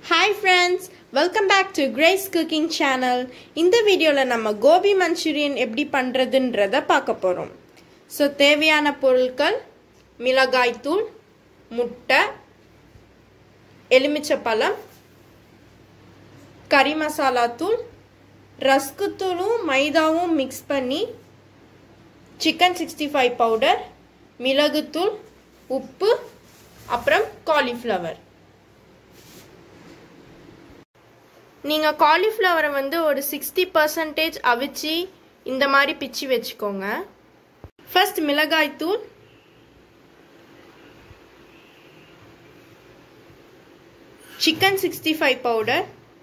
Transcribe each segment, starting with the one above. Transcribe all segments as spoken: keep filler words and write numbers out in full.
Hi friends, welcome back to Grace Cooking Channel. இந்த வீடியோல நம்ம கோபி மஞ்சூரியன் எப்படி பண்றதுன்றத பார்க்க போறோம். சோ தேவையான பொருட்கள் மிளகாய் தூள், முட்டை, எலுமிச்சைப்பழம், கறி மசாலா தூள், ரஸ்க் தூளும் மைதாவும் mix பண்ணி chicken sixty-five powder, மிளகு தூள், உப்பு, அப்புறம் cauliflower. நீங்க cauliflower வந்து ஒரு sixty percent அவிச்சி இந்த மாதிரி பிச்சி வெச்சுக்கோங்க. ஃபர்ஸ்ட் மிளகாய் தூள், chicken sixty-five powder,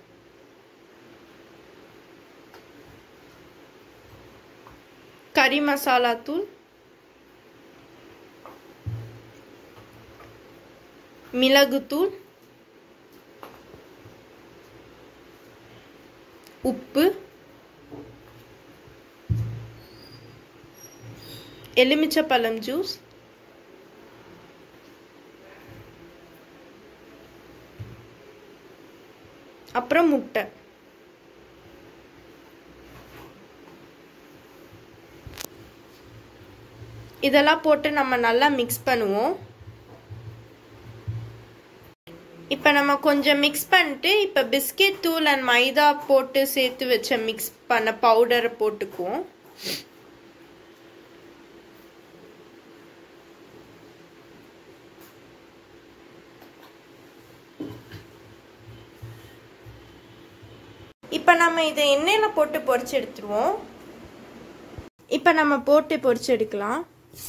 கறி மசாலா தூள், மிளகு தூள், உப்பு, எலுமிச்சைப்பழம் ஜூஸ், அப்புறம் முட்டை. இதெல்லாம் போட்டு நம்ம நல்லா மிக்ஸ் பண்ணுவோம். இப்போ நம்ம கொஞ்சம் மிக்ஸ் பண்ணிட்டு இப்போ பிஸ்கட் தூள் அண்ட் மைதா போட்டு சேர்த்து வச்ச மிக்ஸ் பண்ண பவுடரை போட்டுக்குவோம். இப்போ நம்ம இதை எண்ணெயில் போட்டு பொரிச்சு எடுத்துருவோம். இப்போ நம்ம போட்டு பொரிச்சு எடுக்கலாம்.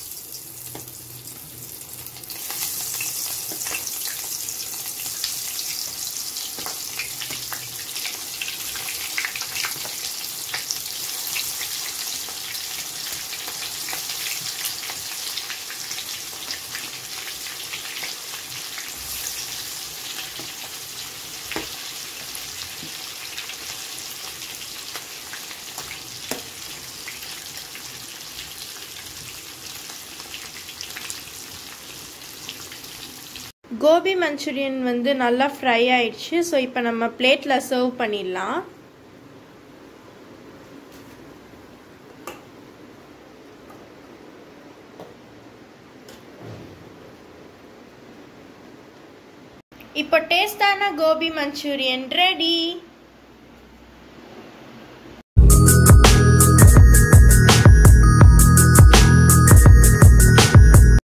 கோபி மஞ்சூரியன் வந்து நல்லா ஃப்ரை ஆயிடுச்சு. ஸோ இப்போ நம்ம பிளேட்ல சர்வ் பண்ணிடலாம். இப்போ டேஸ்டான கோபி மஞ்சூரியன் ரெடி.